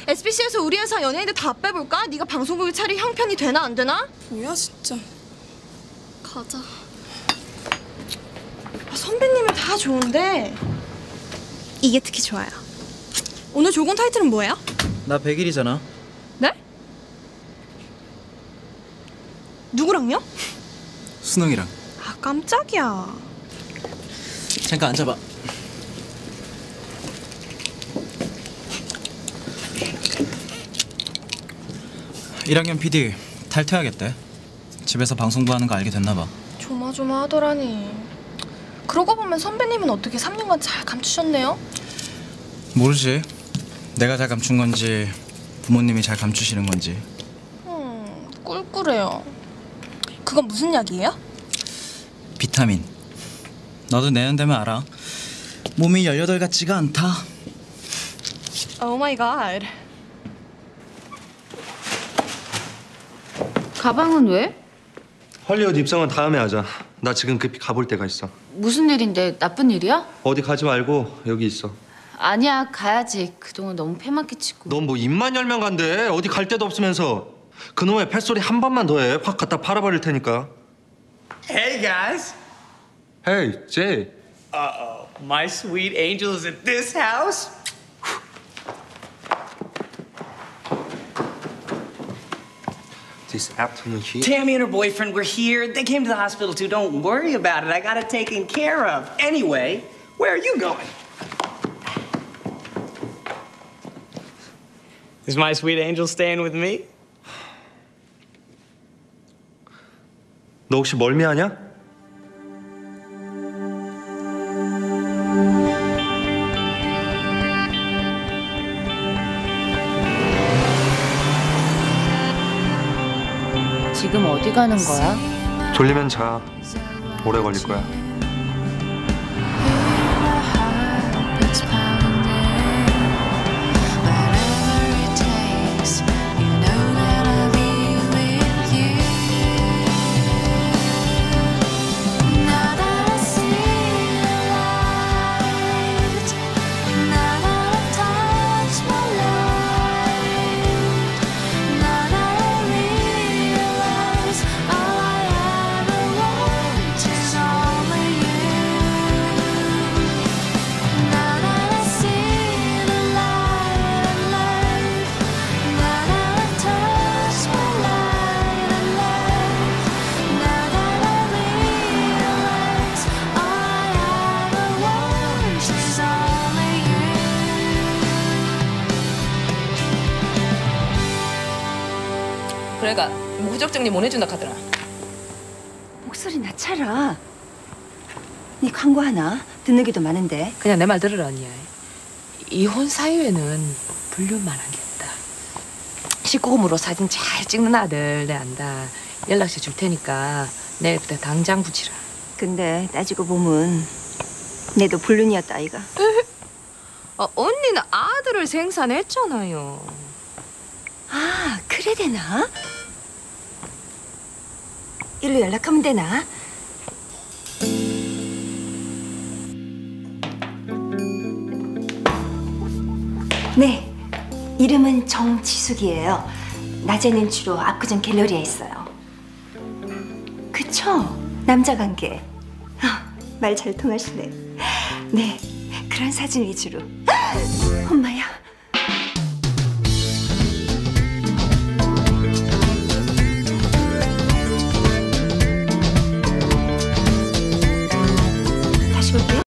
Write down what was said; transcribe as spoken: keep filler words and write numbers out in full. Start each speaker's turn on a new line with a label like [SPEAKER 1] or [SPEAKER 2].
[SPEAKER 1] 에스비씨에서 우리 회사 연예인들 다 빼볼까? 네가 방송국에 차릴 형편이 되나 안 되나?
[SPEAKER 2] 뭐야 진짜.
[SPEAKER 1] 가자. 아, 선배님은 다 좋은데 이게 특히 좋아요. 오늘 조공 타이틀은 뭐예요?
[SPEAKER 3] 나 백 일이잖아.
[SPEAKER 1] 네? 누구랑요?
[SPEAKER 3] 수능이랑.
[SPEAKER 1] 아 깜짝이야.
[SPEAKER 3] 잠깐 앉아봐. 일 학년 피디 탈퇴하겠대. 집에서 방송부 하는 거 알게 됐나 봐.
[SPEAKER 1] 조마조마하더라니. 그러고 보면 선배님은 어떻게 삼 년간 잘 감추셨네요?
[SPEAKER 3] 모르지. 내가 잘 감춘 건지 부모님이 잘 감추시는 건지.
[SPEAKER 1] 음, 꿀꿀해요. 그건 무슨 약이에요?
[SPEAKER 3] 비타민. 너도 내년 되면 알아. 몸이 열여덟 같지가 않다.
[SPEAKER 1] 오 마이 갓.
[SPEAKER 4] 가방은 왜?
[SPEAKER 5] 헐리우드 입성은 다음에 하자. 나 지금 급히 가볼 데가 있어.
[SPEAKER 4] 무슨 일인데? 나쁜 일이야?
[SPEAKER 5] 어디 가지 말고 여기 있어.
[SPEAKER 4] 아니야, 가야지. 그동안 너무 패만 끼치고.
[SPEAKER 5] 넌 뭐 입만 열면 간대. 어디 갈 데도 없으면서. 그놈의 팻소리 한 번만 더 해. 확 갖다 팔아버릴 테니까.
[SPEAKER 6] Hey guys!
[SPEAKER 5] Hey, Jay.
[SPEAKER 6] Uh-oh, my sweet angel is at this house?
[SPEAKER 5] This afternoon here.
[SPEAKER 6] Tammy and her boyfriend were here. They came to the hospital too. Don't worry about it. I got it taken care of. Anyway, where are you going? Is my sweet angel staying with me?
[SPEAKER 5] 너 혹시 멀미하냐?
[SPEAKER 4] 지금 어디 가는 거야?
[SPEAKER 5] 졸리면 자. 오래 걸릴 거야.
[SPEAKER 7] 그래가 무적정리 못 해준다 카더라.
[SPEAKER 8] 목소리 낮춰라. 네 광고 하나 듣는 게도 많은데.
[SPEAKER 7] 그냥 내 말 들으라 언니야. 이혼 사유에는 불륜만 하겠다. 십구 금으로 사진 잘 찍는 아들 내 안다. 연락처 줄 테니까 내일부터 당장 붙이라.
[SPEAKER 8] 근데 따지고 보면 내도 불륜이었다 아이가.
[SPEAKER 7] 아, 언니는 아들을 생산했잖아요.
[SPEAKER 8] 아 그래 되나? 일로 연락하면 되나? 네, 이름은 정지숙이에요. 낮에는 주로 압구정 갤러리에 있어요. 그쵸? 남자 관계. 아, 말 잘 통하시네. 네, 그런 사진 위주로.